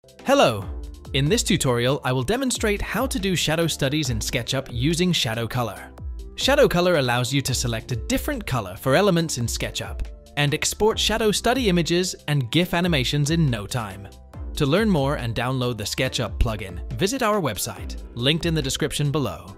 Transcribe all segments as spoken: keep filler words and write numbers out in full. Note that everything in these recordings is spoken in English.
Hello! In this tutorial, I will demonstrate how to do shadow studies in SketchUp using Shadow Colour. Shadow Colour allows you to select a different color for elements in SketchUp and export shadow study images and GIF animations in no time. To learn more and download the SketchUp plugin, visit our website, linked in the description below.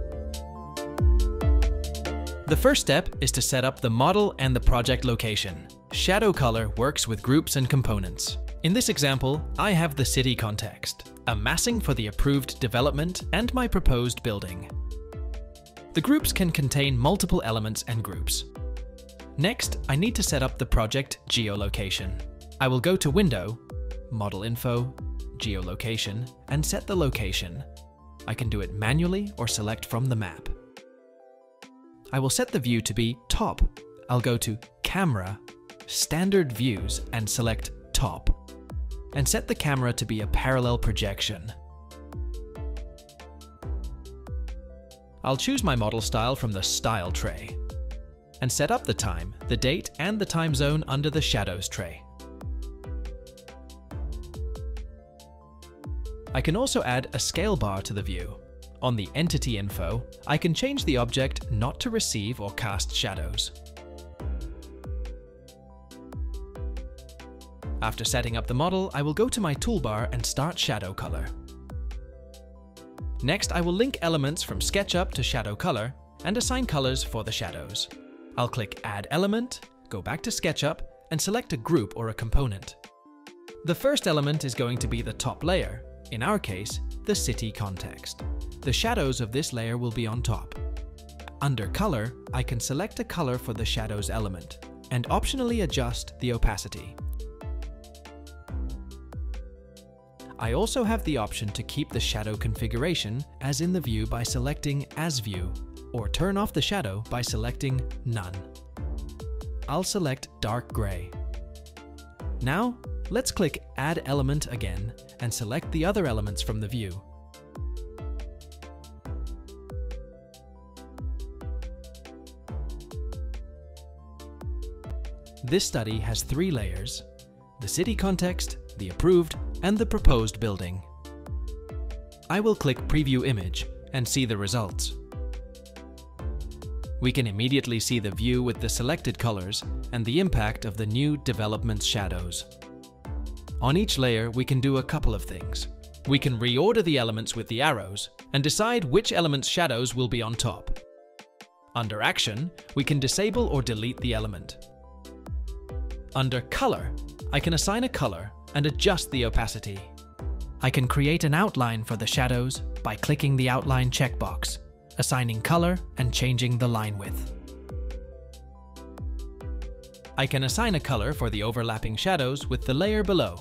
The first step is to set up the model and the project location. Shadow Colour works with groups and components. In this example, I have the city context, a massing for the approved development, and my proposed building. The groups can contain multiple elements and groups. Next, I need to set up the project geolocation. I will go to Window, Model Info, Geolocation, and set the location. I can do it manually or select from the map. I will set the view to be Top. I'll go to Camera, Standard Views, and select Top, and set the camera to be a parallel projection. I'll choose my model style from the Style tray, and set up the time, the date, and the time zone under the Shadows tray. I can also add a scale bar to the view. On the Entity info, I can change the object not to receive or cast shadows. After setting up the model, I will go to my toolbar and start Shadow Colour. Next, I will link elements from SketchUp to Shadow Colour and assign colors for the shadows. I'll click Add Element, go back to SketchUp, and select a group or a component. The first element is going to be the top layer, in our case, the city context. The shadows of this layer will be on top. Under Color, I can select a color for the shadows element, and optionally adjust the opacity. I also have the option to keep the shadow configuration as in the view by selecting As View, or turn off the shadow by selecting None. I'll select Dark Gray. Now, let's click Add Element again and select the other elements from the view. This study has three layers: the city context, the approved, and the proposed building. I will click Preview Image and see the results. We can immediately see the view with the selected colors and the impact of the new development shadows. On each layer, we can do a couple of things. We can reorder the elements with the arrows and decide which element's shadows will be on top. Under Action, we can disable or delete the element. Under Color, I can assign a color and adjust the opacity. I can create an outline for the shadows by clicking the Outline checkbox, assigning color and changing the line width. I can assign a color for the overlapping shadows with the layer below.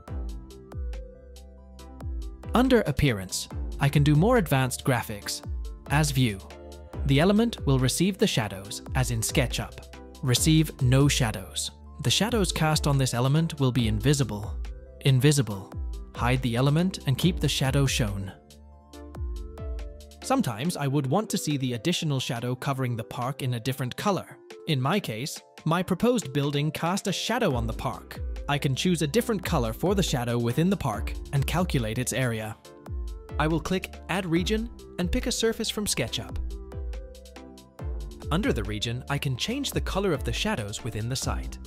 Under Appearance, I can do more advanced graphics. As View, the element will receive the shadows, as in SketchUp. Receive no shadows. The shadows cast on this element will be invisible. Invisible. Hide the element and keep the shadow shown. Sometimes I would want to see the additional shadow covering the park in a different color. In my case, my proposed building cast a shadow on the park. I can choose a different color for the shadow within the park and calculate its area. I will click Add Region and pick a surface from SketchUp. Under the region, I can change the color of the shadows within the site.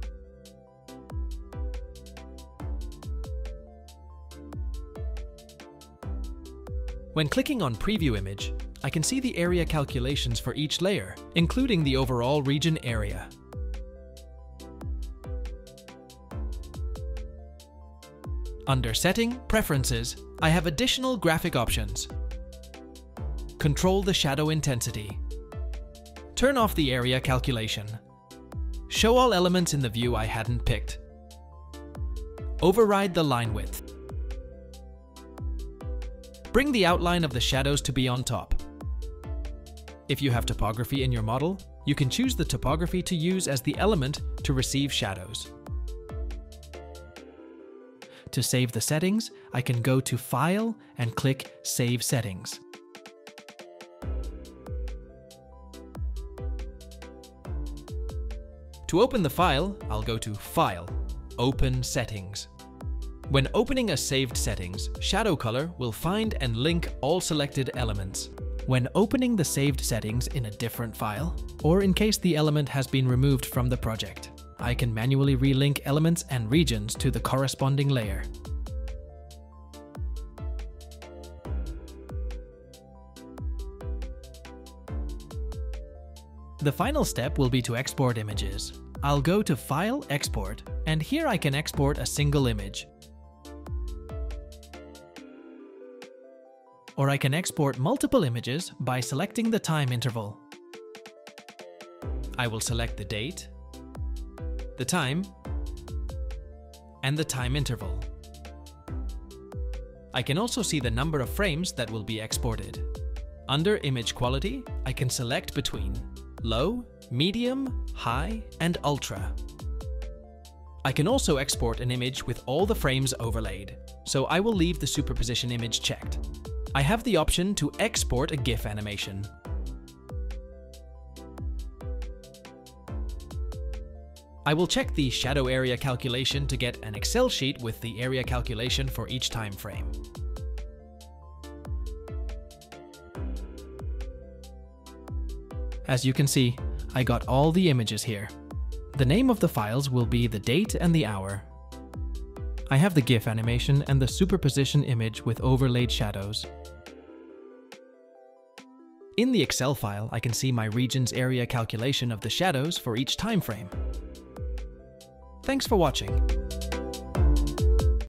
When clicking on Preview Image, I can see the area calculations for each layer, including the overall region area. Under Setting, Preferences, I have additional graphic options. Control the shadow intensity. Turn off the area calculation. Show all elements in the view I hadn't picked. Override the line width. Bring the outline of the shadows to be on top. If you have topography in your model, you can choose the topography to use as the element to receive shadows. To save the settings, I can go to File and click Save Settings. To open the file, I'll go to File, Open Settings. When opening a saved settings, Shadow Colour will find and link all selected elements. When opening the saved settings in a different file, or in case the element has been removed from the project, I can manually relink elements and regions to the corresponding layer. The final step will be to export images. I'll go to File, Export, and here I can export a single image. Or I can export multiple images by selecting the time interval. I will select the date, the time, and the time interval. I can also see the number of frames that will be exported. Under Image Quality, I can select between Low, Medium, High, and Ultra. I can also export an image with all the frames overlaid, so I will leave the superposition image checked. I have the option to export a GIF animation. I will check the shadow area calculation to get an Excel sheet with the area calculation for each time frame. As you can see, I got all the images here. The name of the files will be the date and the hour. I have the GIF animation and the superposition image with overlaid shadows. In the Excel file, I can see my region's area calculation of the shadows for each time frame. Thanks for watching.